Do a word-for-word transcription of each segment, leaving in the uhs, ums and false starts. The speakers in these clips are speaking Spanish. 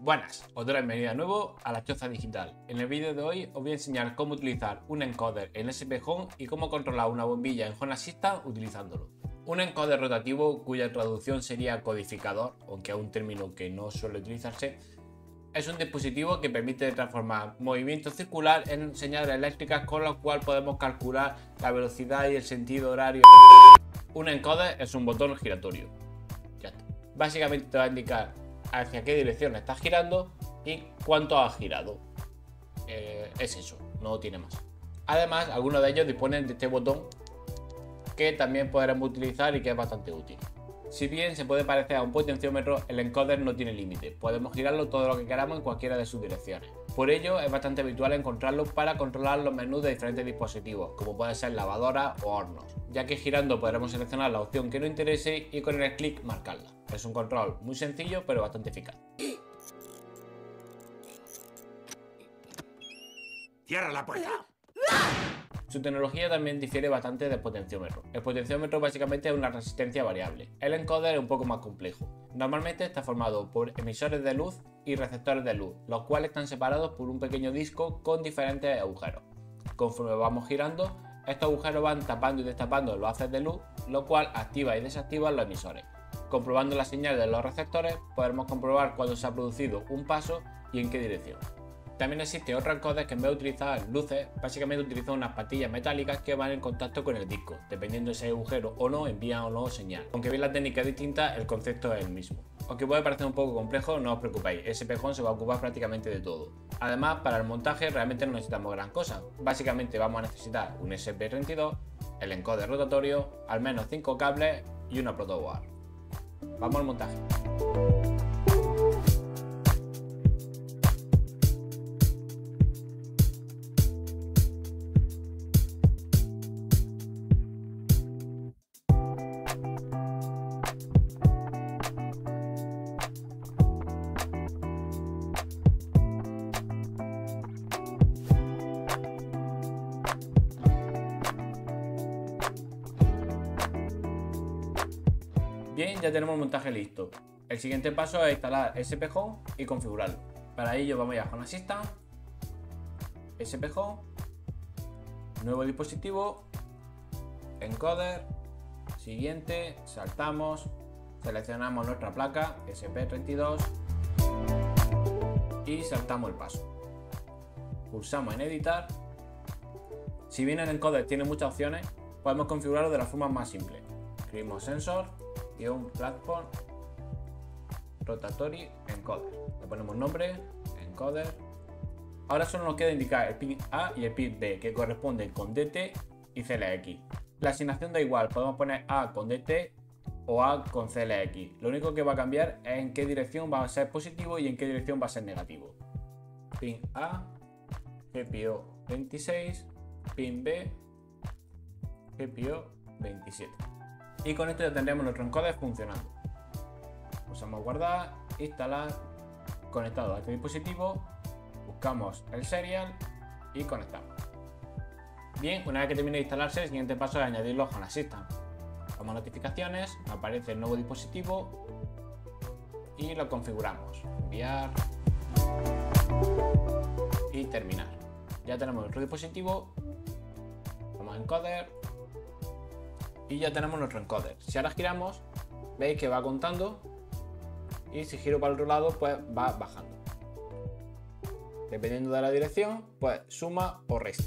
Buenas, os doy la bienvenida de nuevo a La Choza Digital. En el vídeo de hoy os voy a enseñar cómo utilizar un encoder en S P Home y cómo controlar una bombilla en Home Assistant utilizándolo. Un encoder rotativo, cuya traducción sería codificador, aunque es un término que no suele utilizarse, es un dispositivo que permite transformar movimiento circular en señales eléctricas, con lo cual podemos calcular la velocidad y el sentido horario. Un encoder es un botón giratorio. Ya está. Básicamente te va a indicar hacia qué dirección estás girando y cuánto has girado. Eh, es eso, no tiene más. Además, algunos de ellos disponen de este botón que también podremos utilizar y que es bastante útil. Si bien se puede parecer a un potenciómetro, el encoder no tiene límite. Podemos girarlo todo lo que queramos en cualquiera de sus direcciones. Por ello, es bastante habitual encontrarlo para controlar los menús de diferentes dispositivos, como pueden ser lavadoras o hornos, ya que girando podremos seleccionar la opción que nos interese y con el clic marcarla. Es un control muy sencillo pero bastante eficaz. ¡Cierra la puerta! Su tecnología también difiere bastante del potenciómetro. El potenciómetro básicamente es una resistencia variable. El encoder es un poco más complejo. Normalmente está formado por emisores de luz y receptores de luz, los cuales están separados por un pequeño disco con diferentes agujeros. Conforme vamos girando, estos agujeros van tapando y destapando los haces de luz, lo cual activa y desactiva los emisores. Comprobando la señal de los receptores, podremos comprobar cuándo se ha producido un paso y en qué dirección. También existe otro encoder que en vez de utilizar luces, básicamente utiliza unas patillas metálicas que van en contacto con el disco. Dependiendo de ese agujero o no, envían o no señal. Aunque bien la técnica es distinta, el concepto es el mismo. Aunque puede parecer un poco complejo, no os preocupéis, S P Home se va a ocupar prácticamente de todo. Además, para el montaje realmente no necesitamos gran cosa. Básicamente vamos a necesitar un S P treinta y dos, el encoder rotatorio, al menos cinco cables y una protoboard. Vamos al montaje. Bien, ya tenemos el montaje listo. El siguiente paso es instalar S P Home y configurarlo. Para ello vamos a ir a Home Assistant, S P Home, nuevo dispositivo, encoder, siguiente, saltamos, seleccionamos nuestra placa S P treinta y dos y saltamos el paso. Pulsamos en editar. Si bien el encoder tiene muchas opciones, podemos configurarlo de la forma más simple. Escribimos sensor un platform rotatory encoder. Le ponemos nombre, encoder. Ahora solo nos queda indicar el pin A y el pin B, que corresponden con D T y C L X. La asignación da igual, podemos poner A con D T o A con C L X. Lo único que va a cambiar es en qué dirección va a ser positivo y en qué dirección va a ser negativo. Pin A, G P I O veintiséis, pin B, G P I O veintisiete. Y con esto ya tendremos nuestro encoder funcionando. Pulsamos guardar, instalar, conectado a este dispositivo, buscamos el serial y conectamos. Bien, una vez que termine de instalarse, el siguiente paso es añadirlo a Home Assistant. Vamos a notificaciones, aparece el nuevo dispositivo y lo configuramos. Enviar y terminar. Ya tenemos nuestro dispositivo, vamos a encoder. Y ya tenemos nuestro encoder. Si ahora giramos, veis que va contando y si giro para el otro lado, pues va bajando. Dependiendo de la dirección, pues suma o resta.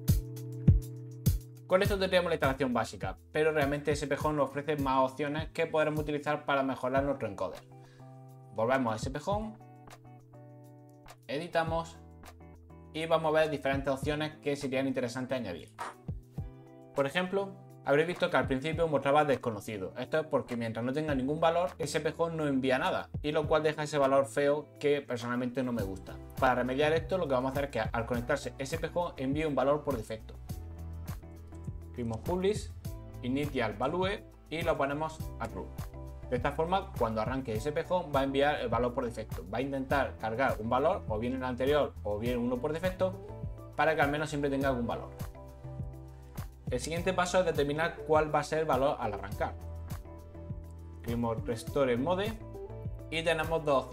Con esto tendríamos la instalación básica, pero realmente S P Home nos ofrece más opciones que podremos utilizar para mejorar nuestro encoder. Volvemos a S P Home, editamos y vamos a ver diferentes opciones que serían interesantes añadir. Por ejemplo, habréis visto que al principio mostraba desconocido. Esto es porque mientras no tenga ningún valor, S P Home no envía nada, y lo cual deja ese valor feo que personalmente no me gusta. Para remediar esto, lo que vamos a hacer es que al conectarse S P Home envíe un valor por defecto. Escribimos publish, initial value y lo ponemos a true. De esta forma, cuando arranque S P Home va a enviar el valor por defecto. Va a intentar cargar un valor, o bien el anterior, o bien uno por defecto, para que al menos siempre tenga algún valor. El siguiente paso es determinar cuál va a ser el valor al arrancar. Escribimos Restore Mode y tenemos dos opciones,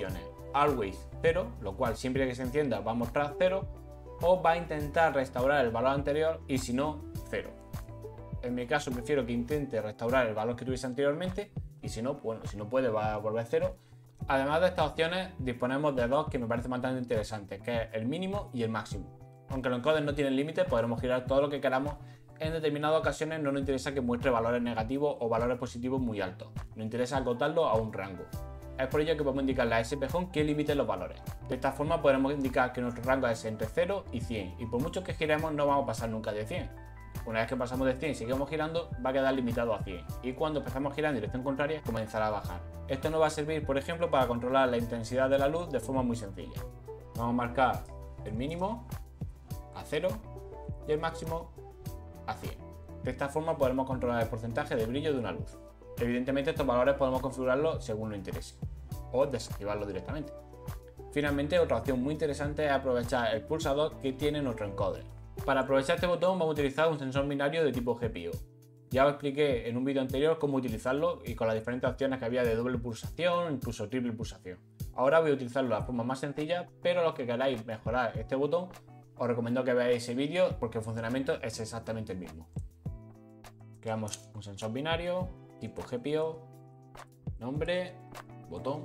always cero, lo cual siempre que se encienda va a mostrar cero, o va a intentar restaurar el valor anterior y si no, cero. En mi caso prefiero que intente restaurar el valor que tuviese anteriormente y si no, bueno, si no puede va a volver cero. Además de estas opciones disponemos de dos que me parecen bastante interesantes, que es el mínimo y el máximo. Aunque los encoders no tienen límites, podremos girar todo lo que queramos. En determinadas ocasiones no nos interesa que muestre valores negativos o valores positivos muy altos. Nos interesa acotarlo a un rango. Es por ello que podemos indicarle a S P Home que limite los valores. De esta forma podremos indicar que nuestro rango es entre cero y cien, y por mucho que giremos no vamos a pasar nunca de cien. Una vez que pasamos de cien y seguimos girando, va a quedar limitado a cien, y cuando empezamos a girar en dirección contraria comenzará a bajar. Esto nos va a servir, por ejemplo, para controlar la intensidad de la luz de forma muy sencilla. Vamos a marcar el mínimo a cero y el máximo a cien. De esta forma podremos controlar el porcentaje de brillo de una luz. Evidentemente estos valores podemos configurarlos según nos interese o desactivarlos directamente. Finalmente, otra opción muy interesante es aprovechar el pulsador que tiene nuestro encoder. Para aprovechar este botón vamos a utilizar un sensor binario de tipo G P I O. Ya os expliqué en un vídeo anterior cómo utilizarlo y con las diferentes opciones que había de doble pulsación, incluso triple pulsación. Ahora voy a utilizarlo de la forma más sencilla, pero los que queráis mejorar este botón os recomiendo que veáis ese vídeo porque el funcionamiento es exactamente el mismo. Creamos un sensor binario tipo G P I O, nombre, botón,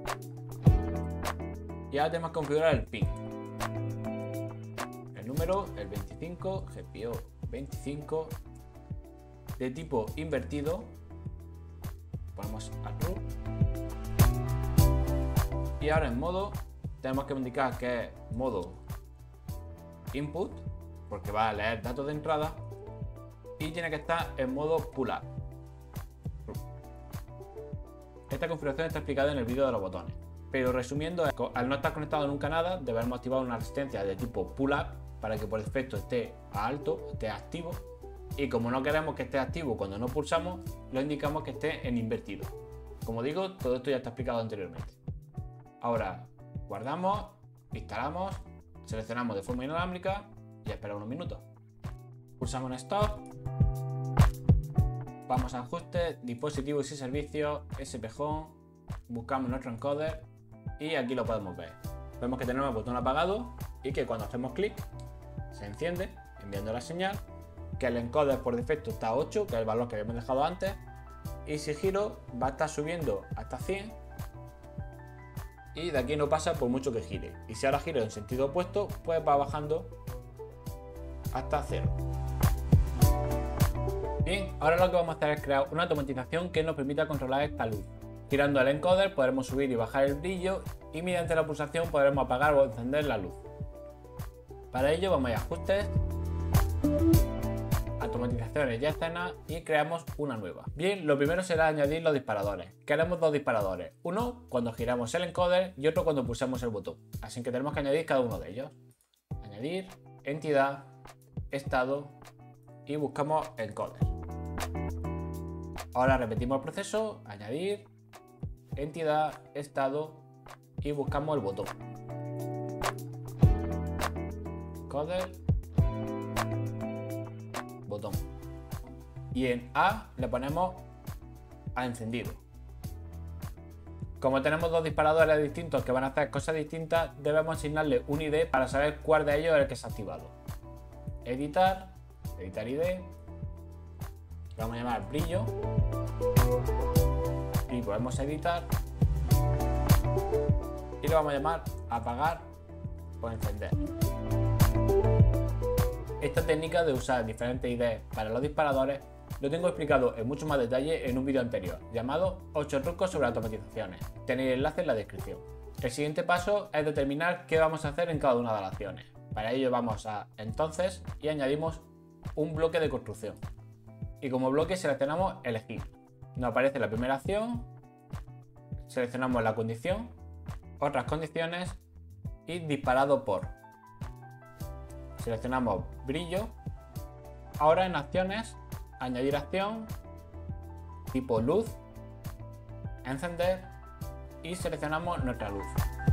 y ahora tenemos que configurar el pin. El número, el veinticinco, G P I O veinticinco, de tipo invertido, ponemos a true, y ahora en modo tenemos que indicar que es modo input, porque va a leer datos de entrada, y tiene que estar en modo pull up. Esta configuración está explicada en el vídeo de los botones, pero resumiendo, al no estar conectado nunca nada, debemos activar una resistencia de tipo pull up para que por defecto esté a alto, esté activo, y como no queremos que esté activo cuando no pulsamos, lo indicamos que esté en invertido. Como digo, todo esto ya está explicado anteriormente. Ahora guardamos, instalamos, seleccionamos de forma inalámbrica y esperamos unos minutos. Pulsamos en Stop. Vamos a Ajustes, Dispositivos y Servicios, S P Home, buscamos nuestro encoder y aquí lo podemos ver. Vemos que tenemos el botón apagado y que cuando hacemos clic se enciende enviando la señal, que el encoder por defecto está a ocho, que es el valor que habíamos dejado antes, y si giro va a estar subiendo hasta cien y de aquí no pasa por mucho que gire, y si ahora giro en sentido opuesto pues va bajando hasta cero. Bien, ahora lo que vamos a hacer es crear una automatización que nos permita controlar esta luz. Girando el encoder podremos subir y bajar el brillo y mediante la pulsación podremos apagar o encender la luz. Para ello vamos a Ajustes, Automatizaciones y Escenas y creamos una nueva. Bien, lo primero será añadir los disparadores. Queremos dos disparadores, uno cuando giramos el encoder y otro cuando pulsamos el botón. Así que tenemos que añadir cada uno de ellos. Añadir, entidad, estado y buscamos encoder. Ahora repetimos el proceso, añadir, entidad, estado y buscamos el botón. Encoder, botón. Y en A le ponemos a encendido. Como tenemos dos disparadores distintos que van a hacer cosas distintas, debemos asignarle un I D para saber cuál de ellos es el que se ha activado. Editar, editar I D, vamos a llamar brillo y podemos editar y lo vamos a llamar apagar o encender. Esta técnica de usar diferentes I Ds para los disparadores lo tengo explicado en mucho más detalle en un vídeo anterior llamado ocho trucos sobre automatizaciones. Tenéis el enlace en la descripción. El siguiente paso es determinar qué vamos a hacer en cada una de las acciones. Para ello vamos a entonces y añadimos un bloque de construcción. Y como bloque seleccionamos elegir. Nos aparece la primera acción, seleccionamos la condición, otras condiciones y disparado por. Seleccionamos brillo. Ahora en acciones, añadir acción, tipo luz, encender y seleccionamos nuestra luz.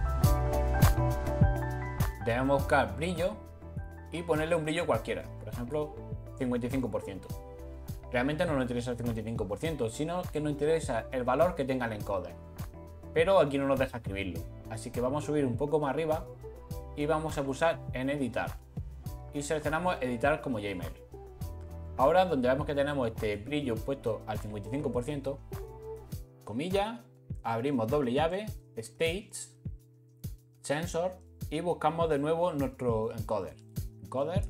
Debemos buscar brillo y ponerle un brillo cualquiera, por ejemplo cincuenta y cinco por ciento. Realmente no nos interesa el cincuenta y cinco por ciento, sino que nos interesa el valor que tenga el encoder. Pero aquí no nos deja escribirlo, Así que vamos a subir un poco más arriba y vamos a pulsar en editar. Y seleccionamos editar como Gmail. Ahora donde vemos que tenemos este brillo puesto al cincuenta y cinco por ciento, comillas, abrimos doble llave, States, Sensor y buscamos de nuevo nuestro encoder. Encoder.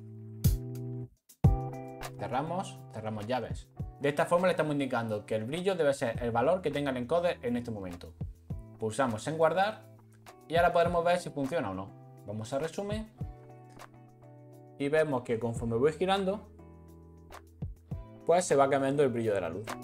Cerramos, cerramos llaves. De esta forma le estamos indicando que el brillo debe ser el valor que tenga el encoder en este momento. Pulsamos en guardar y ahora podremos ver si funciona o no. Vamos a resumen y vemos que conforme voy girando, pues se va cambiando el brillo de la luz.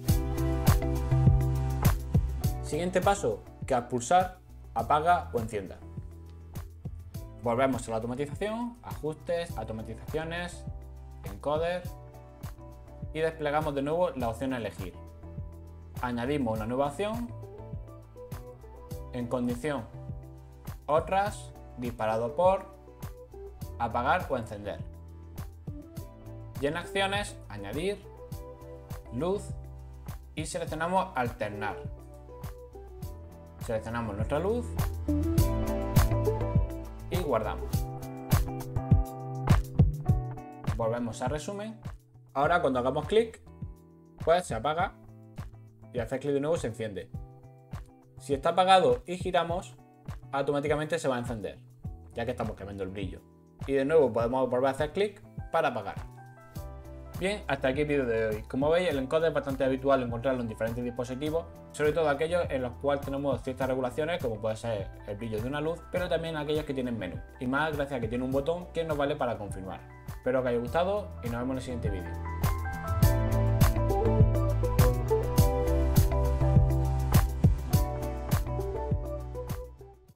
Siguiente paso, que al pulsar apaga o encienda. Volvemos a la automatización, ajustes, automatizaciones, encoder y desplegamos de nuevo la opción a elegir. Añadimos una nueva opción, en condición, otras, disparado por, apagar o encender. Y en acciones, añadir, luz y seleccionamos alternar. Seleccionamos nuestra luz y guardamos. Volvemos a resumen. Ahora cuando hagamos clic, pues se apaga y al hacer clic de nuevo se enciende. Si está apagado y giramos, automáticamente se va a encender, ya que estamos cambiando el brillo. Y de nuevo podemos volver a hacer clic para apagar. Bien, hasta aquí el vídeo de hoy. Como veis, el encoder es bastante habitual encontrarlo en diferentes dispositivos, sobre todo aquellos en los cuales tenemos ciertas regulaciones, como puede ser el brillo de una luz, pero también aquellos que tienen menú, y más gracias a que tiene un botón que nos vale para confirmar. Espero que os haya gustado y nos vemos en el siguiente vídeo.